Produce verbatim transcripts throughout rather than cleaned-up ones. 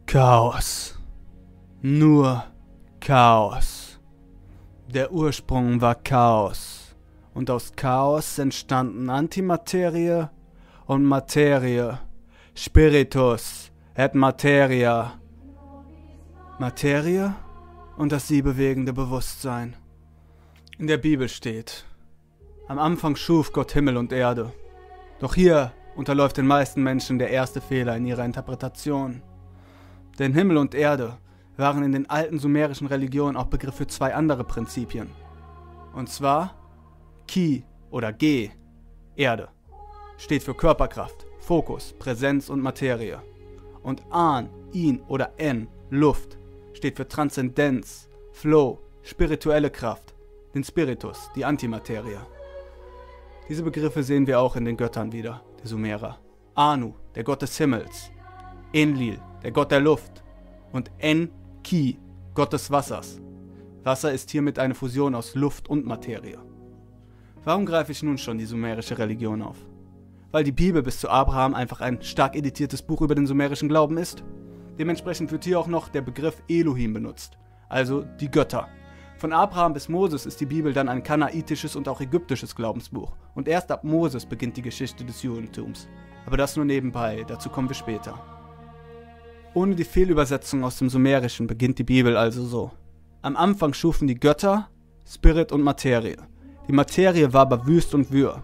Chaos. Nur Chaos. Der Ursprung war Chaos. Und aus Chaos entstanden Antimaterie und Materie. Spiritus et Materia. Materie und das sie bewegende Bewusstsein. In der Bibel steht: Am Anfang schuf Gott Himmel und Erde. Doch hier unterläuft den meisten Menschen der erste Fehler in ihrer Interpretation. Denn Himmel und Erde waren in den alten sumerischen Religionen auch Begriff für zwei andere Prinzipien. Und zwar Ki oder Ge, Erde, steht für Körperkraft, Fokus, Präsenz und Materie. Und An, In oder En, Luft, steht für Transzendenz, Flow, spirituelle Kraft, den Spiritus, die Antimaterie. Diese Begriffe sehen wir auch in den Göttern wieder, der Sumerer. Anu, der Gott des Himmels. Enlil, der Gott der Luft. Und Enki, Gott des Wassers. Wasser ist hiermit eine Fusion aus Luft und Materie. Warum greife ich nun schon die sumerische Religion auf? Weil die Bibel bis zu Abraham einfach ein stark editiertes Buch über den sumerischen Glauben ist. Dementsprechend wird hier auch noch der Begriff Elohim benutzt, also die Götter. Von Abraham bis Moses ist die Bibel dann ein kanaitisches und auch ägyptisches Glaubensbuch. Und erst ab Moses beginnt die Geschichte des Judentums. Aber das nur nebenbei, dazu kommen wir später. Ohne die Fehlübersetzung aus dem Sumerischen beginnt die Bibel also so: Am Anfang schufen die Götter Spirit und Materie. Die Materie war aber wüst und wirr.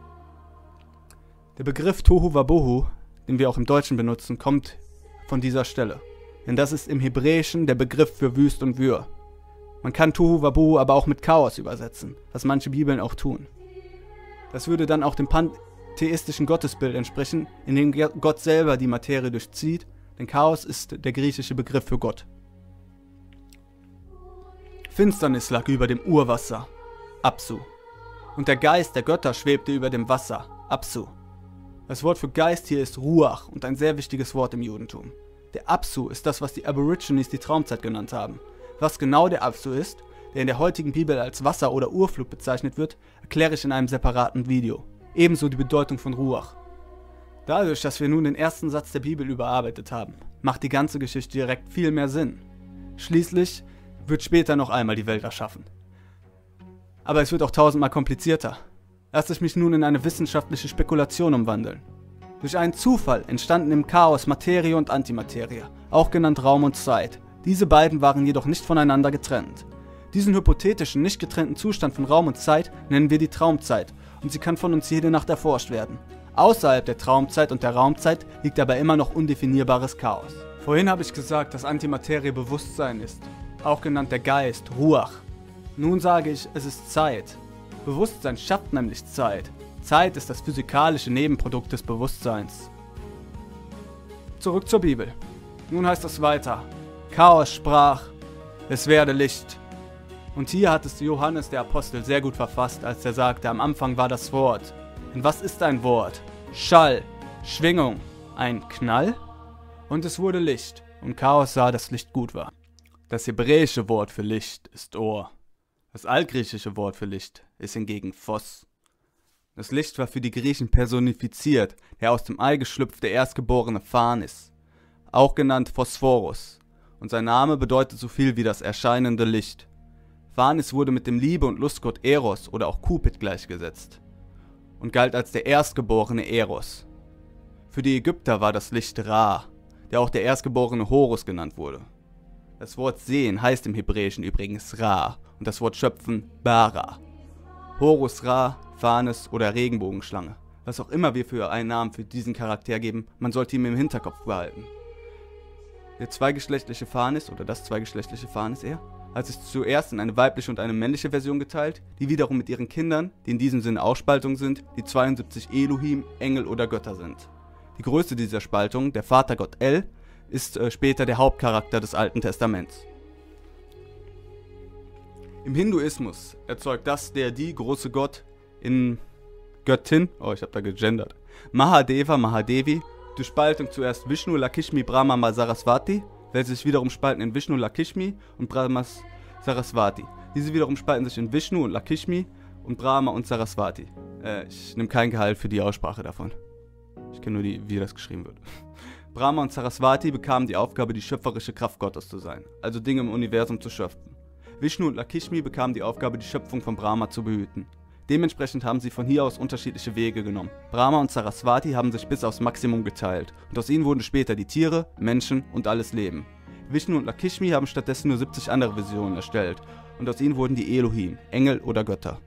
Der Begriff Tohu Wabohu, den wir auch im Deutschen benutzen, kommt von dieser Stelle. Denn das ist im Hebräischen der Begriff für wüst und wirr. Man kann Tohu Wabohu aber auch mit Chaos übersetzen, was manche Bibeln auch tun. Das würde dann auch dem pantheistischen Gottesbild entsprechen, in dem Gott selber die Materie durchzieht, denn Chaos ist der griechische Begriff für Gott. Finsternis lag über dem Urwasser, Apsu, und der Geist der Götter schwebte über dem Wasser, Apsu. Das Wort für Geist hier ist Ruach und ein sehr wichtiges Wort im Judentum. Der Apsu ist das, was die Aborigines die Traumzeit genannt haben. Was genau der Apsu ist, der in der heutigen Bibel als Wasser oder Urflut bezeichnet wird, erkläre ich in einem separaten Video. Ebenso die Bedeutung von Ruach. Dadurch, dass wir nun den ersten Satz der Bibel überarbeitet haben, macht die ganze Geschichte direkt viel mehr Sinn. Schließlich wird später noch einmal die Welt erschaffen. Aber es wird auch tausendmal komplizierter. Lass ich mich nun in eine wissenschaftliche Spekulation umwandeln. Durch einen Zufall entstanden im Chaos Materie und Antimaterie, auch genannt Raum und Zeit. Diese beiden waren jedoch nicht voneinander getrennt. Diesen hypothetischen, nicht getrennten Zustand von Raum und Zeit nennen wir die Traumzeit und sie kann von uns jede Nacht erforscht werden. Außerhalb der Traumzeit und der Raumzeit liegt aber immer noch undefinierbares Chaos. Vorhin habe ich gesagt, dass Antimaterie Bewusstsein ist, auch genannt der Geist, Ruach. Nun sage ich, es ist Zeit. Bewusstsein schafft nämlich Zeit. Zeit ist das physikalische Nebenprodukt des Bewusstseins. Zurück zur Bibel. Nun heißt es weiter: Chaos sprach, es werde Licht. Und hier hat es Johannes der Apostel sehr gut verfasst, als er sagte, am Anfang war das Wort. Und was ist ein Wort? Schall, Schwingung, ein Knall? Und es wurde Licht, und Chaos sah, dass Licht gut war. Das hebräische Wort für Licht ist Ohr. Das altgriechische Wort für Licht ist hingegen Phos. Das Licht war für die Griechen personifiziert, der aus dem Ei geschlüpfte erstgeborene Phanis, auch genannt Phosphorus, und sein Name bedeutet so viel wie das erscheinende Licht. Phanis wurde mit dem Liebe- und Lustgott Eros oder auch Cupid gleichgesetzt und galt als der erstgeborene Eros. Für die Ägypter war das Licht Ra, der auch der erstgeborene Horus genannt wurde. Das Wort sehen heißt im Hebräischen übrigens Ra und das Wort schöpfen Bara. Horus, Ra, Phanis oder Regenbogenschlange. Was auch immer wir für einen Namen für diesen Charakter geben, man sollte ihn im Hinterkopf behalten. Der zweigeschlechtliche Phanis, oder das zweigeschlechtliche Phanis eher, hat sich zuerst in eine weibliche und eine männliche Version geteilt, die wiederum mit ihren Kindern, die in diesem Sinne auch Spaltungen sind, die zweiundsiebzig Elohim, Engel oder Götter sind. Die größte dieser Spaltungen, der Vatergott El, ist äh, später der Hauptcharakter des Alten Testaments. Im Hinduismus erzeugt das der die große Gott in Göttin, oh ich habe da gegendert, Mahadeva, Mahadevi, durch Spaltung zuerst Vishnu, Lakshmi, Brahma, Saraswati, welche sich wiederum spalten in Vishnu, Lakshmi und Brahma, Saraswati. Diese wiederum spalten sich in Vishnu und Lakshmi und Brahma und Saraswati. Äh, ich nehme kein Gehalt für die Aussprache davon. Ich kenne nur die, wie das geschrieben wird. Brahma und Saraswati bekamen die Aufgabe, die schöpferische Kraft Gottes zu sein, also Dinge im Universum zu schöpfen. Vishnu und Lakshmi bekamen die Aufgabe, die Schöpfung von Brahma zu behüten. Dementsprechend haben sie von hier aus unterschiedliche Wege genommen. Brahma und Saraswati haben sich bis aufs Maximum geteilt und aus ihnen wurden später die Tiere, Menschen und alles Leben. Vishnu und Lakshmi haben stattdessen nur siebzig andere Visionen erstellt und aus ihnen wurden die Elohim, Engel oder Götter.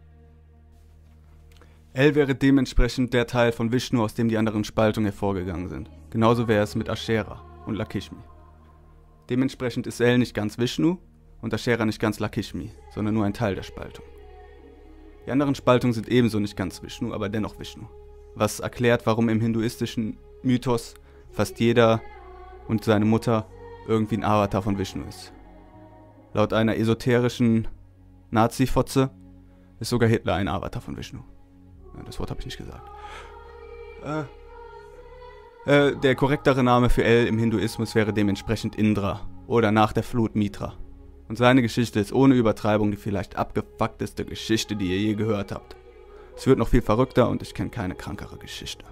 El wäre dementsprechend der Teil von Vishnu, aus dem die anderen Spaltungen hervorgegangen sind. Genauso wäre es mit Ashera und Lakshmi. Dementsprechend ist El nicht ganz Vishnu und Ashera nicht ganz Lakshmi, sondern nur ein Teil der Spaltung. Die anderen Spaltungen sind ebenso nicht ganz Vishnu, aber dennoch Vishnu. Was erklärt, warum im hinduistischen Mythos fast jeder und seine Mutter irgendwie ein Avatar von Vishnu ist. Laut einer esoterischen Nazi-Fotze ist sogar Hitler ein Avatar von Vishnu. Ja, das Wort habe ich nicht gesagt. Äh, äh, der korrektere Name für El im Hinduismus wäre dementsprechend Indra oder nach der Flut Mitra. Und seine Geschichte ist ohne Übertreibung die vielleicht abgefuckteste Geschichte, die ihr je gehört habt. Es wird noch viel verrückter und ich kenne keine krankere Geschichte.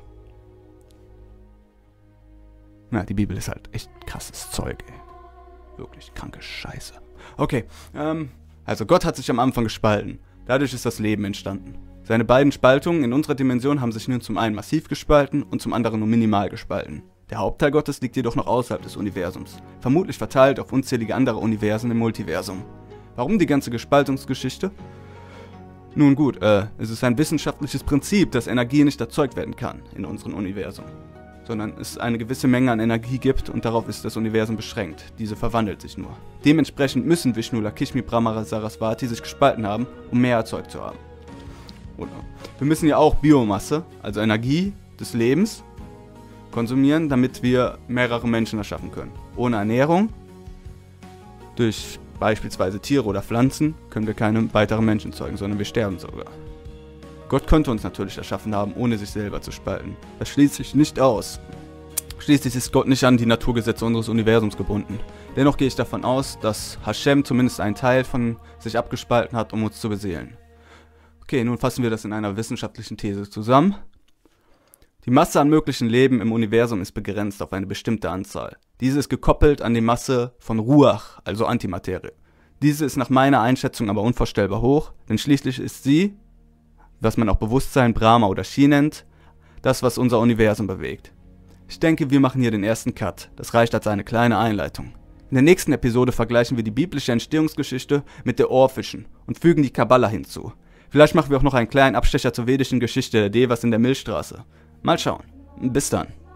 Na, die Bibel ist halt echt krasses Zeug, ey. Wirklich kranke Scheiße. Okay, ähm, also Gott hat sich am Anfang gespalten. Dadurch ist das Leben entstanden. Seine beiden Spaltungen in unserer Dimension haben sich nun zum einen massiv gespalten und zum anderen nur minimal gespalten. Der Hauptteil Gottes liegt jedoch noch außerhalb des Universums, vermutlich verteilt auf unzählige andere Universen im Multiversum. Warum die ganze Gespaltungsgeschichte? Nun gut, äh, es ist ein wissenschaftliches Prinzip, dass Energie nicht erzeugt werden kann in unserem Universum, sondern es eine gewisse Menge an Energie gibt und darauf ist das Universum beschränkt. Diese verwandelt sich nur. Dementsprechend müssen Vishnu, Lakshmi, Brahma, Saraswati sich gespalten haben, um mehr erzeugt zu haben. Oder wir müssen ja auch Biomasse, also Energie des Lebens, konsumieren, damit wir mehrere Menschen erschaffen können. Ohne Ernährung, durch beispielsweise Tiere oder Pflanzen, können wir keine weiteren Menschen zeugen, sondern wir sterben sogar. Gott könnte uns natürlich erschaffen haben, ohne sich selber zu spalten. Das schließt sich nicht aus. Schließlich ist Gott nicht an die Naturgesetze unseres Universums gebunden. Dennoch gehe ich davon aus, dass Hashem zumindest einen Teil von sich abgespalten hat, um uns zu beseelen. Okay, nun fassen wir das in einer wissenschaftlichen These zusammen. Die Masse an möglichen Leben im Universum ist begrenzt auf eine bestimmte Anzahl. Diese ist gekoppelt an die Masse von Ruach, also Antimaterie. Diese ist nach meiner Einschätzung aber unvorstellbar hoch, denn schließlich ist sie, was man auch Bewusstsein, Brahma oder Chi nennt, das, was unser Universum bewegt. Ich denke, wir machen hier den ersten Cut. Das reicht als eine kleine Einleitung. In der nächsten Episode vergleichen wir die biblische Entstehungsgeschichte mit der Ohrfischen und fügen die Kabbala hinzu. Vielleicht machen wir auch noch einen kleinen Abstecher zur vedischen Geschichte der Devas in der Milchstraße. Mal schauen. Bis dann.